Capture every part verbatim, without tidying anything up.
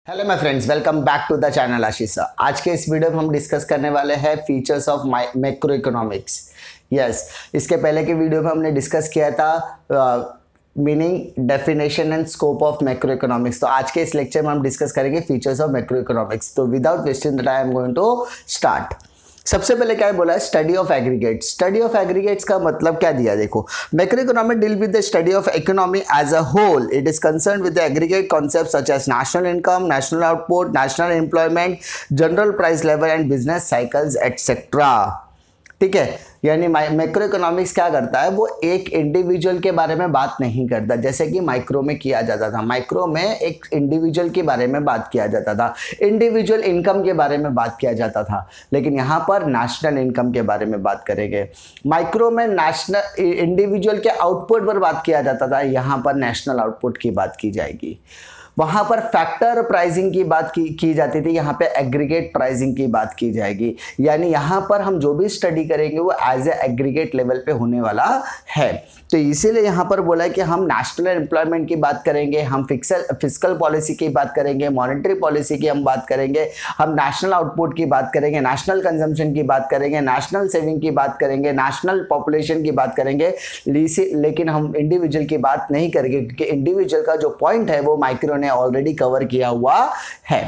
Hello my friends, welcome back to the channel Ashish. आज के इस वीडियो में हम डिस्कस करने वाले हैं features of macro economics. Yes, इसके पहले के वीडियो में हमने डिस्कस किया था meaning, definition and scope of macro economics. तो आज के इस लेक्चर में हम डिस्कस करेंगे फीचर्स ऑफ मैक्रो इकोनॉमिक्स। तो without wasting the time I am going to start. सबसे पहले क्या बोला है, study of aggregates. Study of aggregates का मतलब क्या दिया, देखो, macro economic deal with the study of economy as a whole. It is concern with the aggregate concept such as national income, national output, national employment, general price level and business cycles etcetera. ठीक है, यानी macro economics क्या करता है, वो एक individual के बारे में बात नहीं करता जैसे कि माइक्रो में किया जाता था। माइक्रो में एक इंडिविजुअल के बारे में बात किया जाता था, इंडिविजुअल इनकम के बारे में बात किया जाता था, लेकिन यहाँ पर नेशनल इनकम के बारे में बात करेंगे। माइक्रो में नेशनल इंडिविजुअल के आउटपुट पर बात किया जाता था, यहाँ पर नेशनल आउटपुट की बात की जाएगी। वहाँ पर फैक्टर प्राइसिंग की बात की की जाती थी, यहाँ पे एग्रीगेट प्राइसिंग की बात की जाएगी। यानी यहाँ पर हम जो भी स्टडी करेंगे वो एज ए एग्रीगेट लेवल पे होने वाला है। तो इसीलिए यहाँ पर बोला है कि हम नेशनल एम्प्लॉयमेंट की बात करेंगे, हम फिक्सल फिजिकल पॉलिसी की बात करेंगे, मॉनेटरी पॉलिसी की हम बात करेंगे, हम नेशनल आउटपुट की बात करेंगे, नेशनल कंजम्पशन की बात करेंगे, नेशनल सेविंग की बात करेंगे, नेशनल पॉपुलेशन की बात करेंगे। लेकिन हम इंडिविजुअल की बात नहीं करेंगे क्योंकि इंडिविजुअल का जो पॉइंट है वो माइक्रो ने ऑलरेडी कवर किया हुआ है।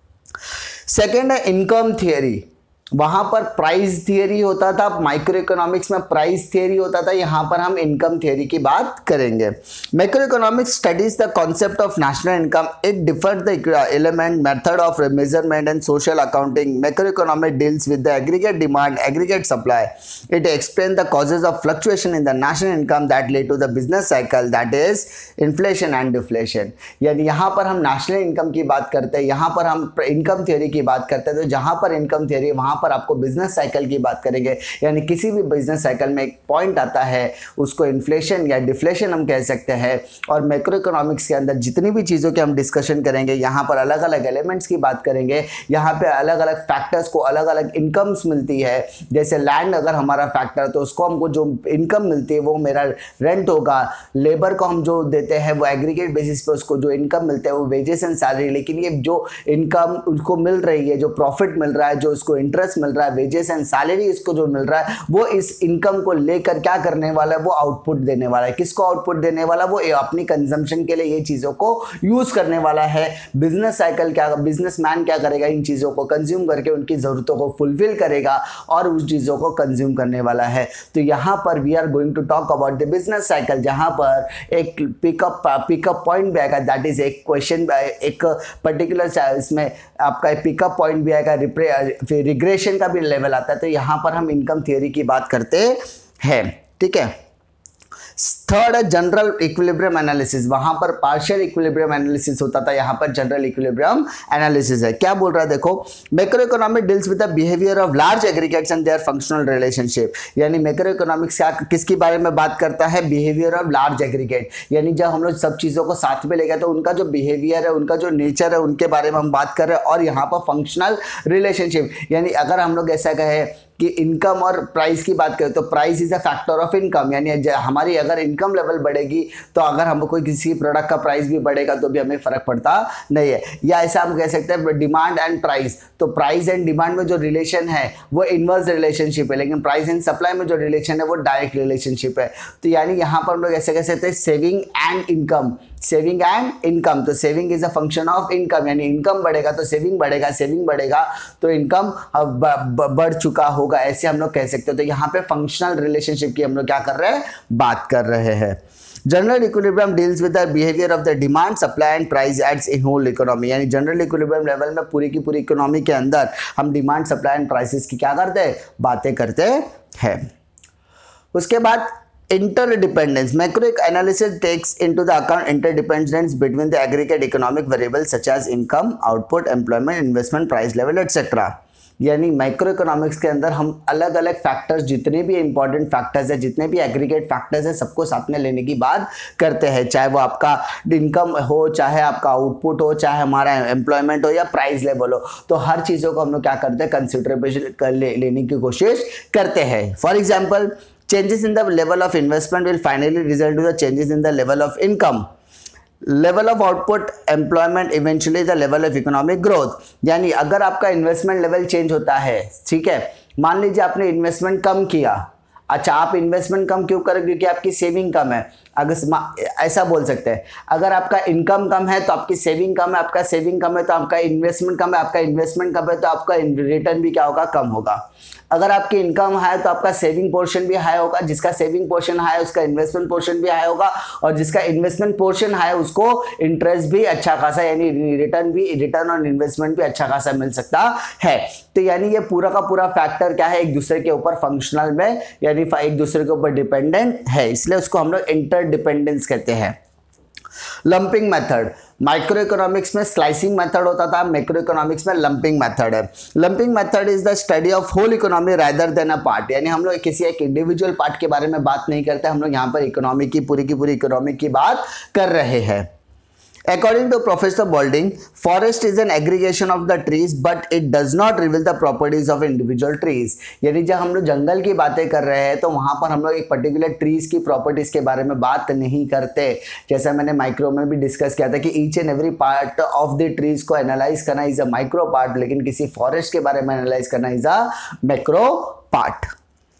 सेकेंड है इनकम थियरी। वहां पर प्राइस थियरी होता था, माइक्रो इकोनॉमिक्स में प्राइस थियरी होता था, यहां पर हम इनकम थियरी की बात करेंगे। Macro economics studies the concept of national income. It differ the element method of measurement and social accounting. Macro economic deals with the aggregate demand, aggregate supply. It explain the causes of fluctuation in the national income that lead to the business cycle, that is inflation and deflation. यानी यहाँ पर हम national income की बात करते हैं, यहाँ पर हम इनकम थियरी की बात करते हैं। तो जहां पर इनकम थियरी, वहां पर आपको बिजनेस साइकिल की बात करेंगे। यानी किसी भी बिजनेस साइकिल में एक पॉइंट आता है, उसको इन्फ्लेशन या डिफ्लेशन हम कह सकते हैं। और मैक्रो इकोनॉमिक्स के अंदर जितनी भी चीज़ों के हम डिस्कशन करेंगे, यहाँ पर अलग अलग एलिमेंट्स की बात करेंगे, यहाँ पे अलग अलग फैक्टर्स को अलग अलग इनकम्स मिलती है। जैसे लैंड अगर हमारा फैक्टर है तो उसको हमको जो इनकम मिलती है वो मेरा रेंट होगा। लेबर को हम जो देते हैं वो एग्रीगेट बेसिस पे उसको जो इनकम मिलता है वो वेजेस एंड सैलरी। लेकिन ये जो इनकम उनको मिल रही है, जो प्रॉफिट मिल रहा है, जो उसको इंटरेस्ट मिल रहा है, वेजेस एंड सैलरी इसको जो मिल रहा है, वो इस इनकम को लेकर क्या करने वाला है, वो आउटपुट देने वाला है। किसको आउटपुट देने वाला, वो अपनी कंजम्पशन के लिए ये चीजों को यूज करने वाला है। बिजनेस साइकिल क्या, बिजनेसमैन क्या करेगा, इन चीजों को कंज्यूम करके उनकी जरूरतों को फुलफिल करेगा और उस चीजों को कंज्यूम करने वाला है। तो यहाँ पर we are going to talk about the business cycle, जहां पर एक पिकअप पिकअप पॉइंट भी आएगा, दैट इज एक क्वेश्चन, एक पर्टिकुलर इसमें आपका पिकअप पॉइंट भी आएगा, फिर रिग्रेशन का भी लेवल आता है। तो यहां पर हम इनकम थियरी की बात करते हैं। ठीक है, थर्ड है जनरल इक्विलिब्रियम एनालिसिस। वहां पर पार्शियल इक्विलिब्रियम एनालिसिस होता था, यहां पर जनरल इक्विलिब्रियम एनालिसिस है। क्या बोल रहा है, देखो, macro economic deals with the behaviour of large aggregates and their functional relationship. यानी मैक्रो इकोनॉमिक्स क्या किसके बारे में बात करता है, बिहेवियर ऑफ लार्ज एग्रीगेट। यानी जब हम लोग सब चीजों को साथ में ले गए तो उनका जो बिहेवियर है, उनका जो नेचर है, उनके बारे में हम बात कर रहे हैं। और यहाँ पर फंक्शनल रिलेशनशिप, यानी अगर हम लोग ऐसा कहें कि इनकम और प्राइस की बात करें तो price is a factor of income. यानी हमारी अगर इनकम लेवल बढ़ेगी तो अगर हम कोई किसी प्रोडक्ट का प्राइस भी बढ़ेगा तो भी हमें फर्क पड़ता नहीं है। या ऐसा हम कह सकते हैं डिमांड एंड प्राइस। तो प्राइस एंड डिमांड में जो रिलेशन है वो इनवर्स रिलेशनशिप है, लेकिन प्राइस एंड सप्लाई में जो रिलेशन है वो डायरेक्ट रिलेशनशिप है। तो यानी यहाँ पर हम लोग ऐसे कह सकते हैं saving and income, saving and income. तो saving is a function of income, यानी इनकम बढ़ेगा तो सेविंग बढ़ेगा, सेविंग बढ़ेगा तो इनकम बढ़ चुका होगा, ऐसे हम लोग कह सकते हैं। तो यहाँ पे फंक्शनल रिलेशनशिप की हम लोग क्या कर रहे हैं, बात कर रहे हैं। General equilibrium deals with the behaviour of the demand, supply and price एट्स इन होल इकोनॉमी। यानी जनरल इक्विलिब्रियम लेवल में पूरी की पूरी इकोनॉमी के अंदर हम डिमांड, सप्लाई एंड प्राइसेस की क्या करते हैं, बातें करते हैं। उसके बाद interdependence. Macro analysis takes into the account interdependence between the aggregate economic variables such as income, output, employment, investment, price level, et cetera. यानी माइक्रो इकोनॉमिक्स के अंदर हम अलग अलग फैक्टर्स, जितने भी इंपॉर्टेंट फैक्टर्स है, जितने भी एग्रीगेट फैक्टर्स है, सबको साथ में लेने की बात करते हैं। चाहे वो आपका इनकम हो, चाहे आपका आउटपुट हो, चाहे हमारा एम्प्लॉयमेंट हो या प्राइस लेवल हो, तो हर चीज़ों को हम लोग क्या करते हैं, कंसिडरेशन कर ले, लेने की कोशिश करते हैं। For example, changes in the level of investment will finally result to the changes in the level of income. Level of output employment eventually the level of economic growth, यानी अगर आपका इन्वेस्टमेंट लेवल चेंज होता है, ठीक है, मान लीजिए आपने इन्वेस्टमेंट कम किया, अच्छा आप इन्वेस्टमेंट कम क्यों करें, क्योंकि आपकी सेविंग कम है, अगर ऐसा बोल सकते हैं, अगर आपका इनकम कम है तो आपकी सेविंग कम है, आपका सेविंग कम है तो आपका इन्वेस्टमेंट कम है, आपका इन्वेस्टमेंट कम है तो आपका रिटर्न भी क्या होगा, कम होगा। अगर आपकी इनकम हाई तो आपका सेविंग पोर्शन भी हाई होगा, जिसका सेविंग पोर्शन हाई है उसका इन्वेस्टमेंट पोर्शन भी हाई होगा, और जिसका इन्वेस्टमेंट पोर्शन हाई है उसको इंटरेस्ट भी अच्छा खासा, यानी रिटर्न भी, रिटर्न और इन्वेस्टमेंट भी अच्छा खासा मिल सकता है। तो यानी ये पूरा का पूरा फैक्टर क्या है, एक दूसरे के ऊपर फंक्शनल में, यानी एक दूसरे के ऊपर डिपेंडेंट है, इसलिए उसको हम लोग इंटर डिपेंडेंस कहते हैं। लंपिंग मेथड, माइक्रो इकोनॉमिक्स में स्लाइसिंग मेथड होता था, मैक्रो इकोनॉमिक्स में लंपिंग मेथड है। Lumping method is the study of whole economy rather than a part, यानी हम लोग किसी एक इंडिविजुअल पार्ट के बारे में बात नहीं करते, हम लोग यहाँ पर इकोनॉमी की पूरी की पूरी इकोनॉमी की बात कर रहे हैं। According to Professor Balding, forest is an aggregation of the trees, but it does not reveal the properties of individual trees. यानी जब हम लोग जंगल की बातें कर रहे हैं तो वहाँ पर हम लोग एक पर्टिकुलर ट्रीज की प्रॉपर्टीज के बारे में बात नहीं करते। जैसा मैंने माइक्रो में भी डिस्कस किया था कि each and every part of the trees को एनालाइज करना इज अ माइक्रो पार्ट, लेकिन किसी फॉरेस्ट के बारे में एनालाइज करना is a macro part.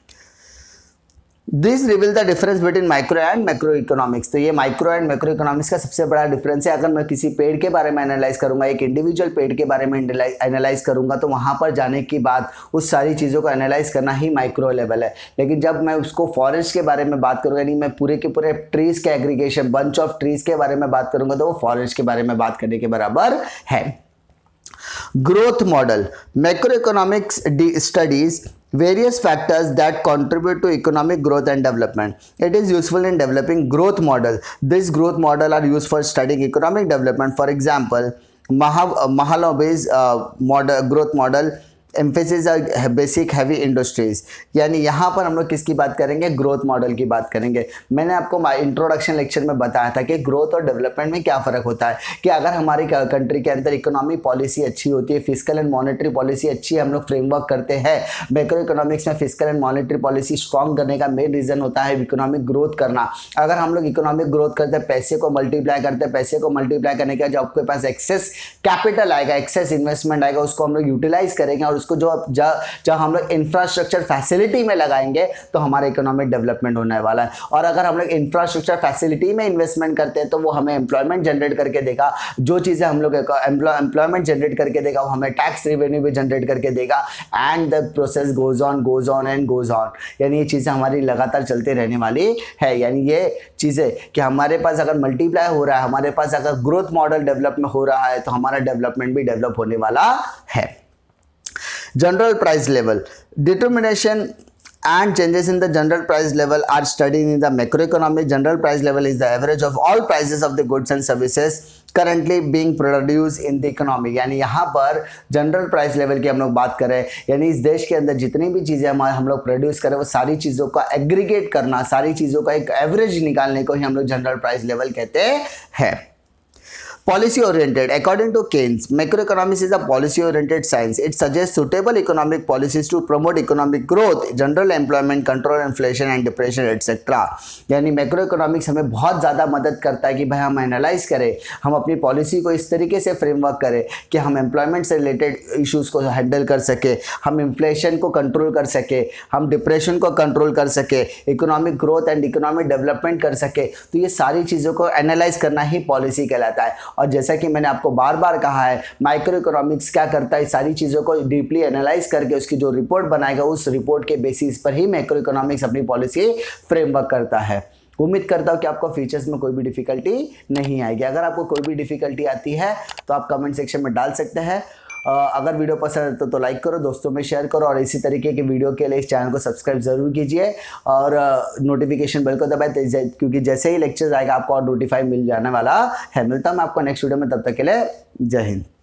This reveal the difference between micro and macro economics. तो ये माइक्रो एंड मैक्रो इकोनॉमिक्स का सबसे बड़ा डिफरेंस है। अगर मैं किसी पेड़ के बारे में एनालाइज करूंगा, एक इंडिविजुअल पेड़ के बारे में एनालाइज करूंगा, तो वहां पर जाने के बाद उस सारी चीज़ों को एनालाइज करना ही माइक्रो लेवल है। लेकिन जब मैं उसको फॉरेस्ट के बारे में बात करूंगा, यानी मैं पूरे के पूरे ट्रीज के एग्रीगेशन, बंच ऑफ ट्रीज के बारे में बात करूंगा, तो वो फॉरेस्ट के बारे में बात करने के बराबर है। Growth model, macro economics studies various factors that contribute to economic growth and development. It is useful in developing growth model. This growth model are used for studying economic development. For example, Maha, Mahalanov's uh, model, growth model emphasis basic heavy industries, यानी यहाँ पर हम लोग किसकी बात करेंगे, growth model की बात करेंगे। मैंने आपको इंट्रोडक्शन लेक्चर में बताया था कि ग्रोथ और डेवलपमेंट में क्या फ़र्क होता है, कि अगर हमारी कंट्री के अंदर इकोनॉमी पॉलिसी अच्छी होती है, फिजिकल एंड मॉनेटरी पॉलिसी अच्छी है, हम लोग फ्रेमवर्क करते हैं। मैक्रो इकोनॉमिक्स में physical and monetary policy strong करने का मेन रीज़न होता है इकोनॉमिक ग्रोथ करना। अगर हम लोग इकोनॉमिक ग्रोथ करते हैं, पैसे को मल्टीप्लाई करते हैं, पैसे को मल्टीप्लाई करने के बाद जब आपके पास एक्सेस कैपिटल आएगा, एक्सेस इन्वेस्टमेंट आएगा, उसको हम लोग यूटिलाइज करेंगे और उसको जो जब जब हम लोग इंफ्रास्ट्रक्चर फैसिलिटी में लगाएंगे तो हमारा इकोनॉमिक डेवलपमेंट होने वाला है। और अगर हम लोग इंफ्रास्ट्रक्चर फैसिलिटी में इन्वेस्टमेंट करते हैं तो वो हमें एम्प्लॉयमेंट जनरेट करके देगा, जो चीज़ें हम लोग एम्प्लॉयमेंट जनरेट करके देगा वो हमें टैक्स रेवेन्यू भी जनरेट करके देगा, and the process goes on goes on and goes on. यानी ये चीज़ें हमारी लगातार चलती रहने वाली है। यानी ये चीज़ें कि हमारे पास अगर मल्टीप्लाई हो रहा है, हमारे पास अगर ग्रोथ मॉडल डेवलप हो रहा है, तो हमारा डेवलपमेंट भी डेवलप होने वाला है। General price level, determination and changes in the general price level are studied in the macroeconomic. General price level is the average of all prices of the goods and services currently being produced in the economy. यानी यहाँ पर general price level की हम लोग बात करें, यानी इस देश के अंदर जितनी भी चीज़ें हम हम लोग प्रोड्यूस करें वो सारी चीज़ों का एग्रीगेट करना, सारी चीज़ों का एक एवरेज निकालने को ही हम लोग जनरल प्राइस लेवल कहते हैं। Policy oriented, according to Keynes, macroeconomics is a policy oriented science. It suggests suitable economic policies to promote economic growth, general employment, control inflation and depression et cetera. यानी macro economics हमें बहुत ज़्यादा मदद करता है कि भाई हम एनालाइज करें, हम अपनी पॉलिसी को इस तरीके से फ्रेमवर्क करें कि हम एम्प्लॉयमेंट से रिलेटेड इश्यूज़ को हैंडल कर सके, हम इन्फ्लेशन को कंट्रोल कर सके, हम डिप्रेशन को कंट्रोल कर सके, economic growth and economic development कर सके। तो ये सारी चीज़ों को एनालाइज करना ही पॉलिसी कहलाता है। और जैसा कि मैंने आपको बार बार कहा है, माइक्रो इकोनॉमिक्स क्या करता है, सारी चीज़ों को डीपली एनालाइज करके उसकी जो रिपोर्ट बनाएगा उस रिपोर्ट के बेसिस पर ही मैक्रो इकोनॉमिक्स अपनी पॉलिसी फ्रेमवर्क करता है। उम्मीद करता हूँ कि आपको फीचर्स में कोई भी डिफिकल्टी नहीं आएगी। अगर आपको कोई भी डिफिकल्टी आती है तो आप कमेंट सेक्शन में डाल सकते हैं। अगर वीडियो पसंद है तो, तो लाइक करो, दोस्तों में शेयर करो, और इसी तरीके के वीडियो के लिए इस चैनल को सब्सक्राइब जरूर कीजिए और नोटिफिकेशन बेल को दबाएं, क्योंकि जैसे ही लेक्चर्स आएगा आपको और नोटिफाई मिल जाने वाला है। मिलता हूँ मैं आपको नेक्स्ट वीडियो में, तब तक के लिए जय हिंद।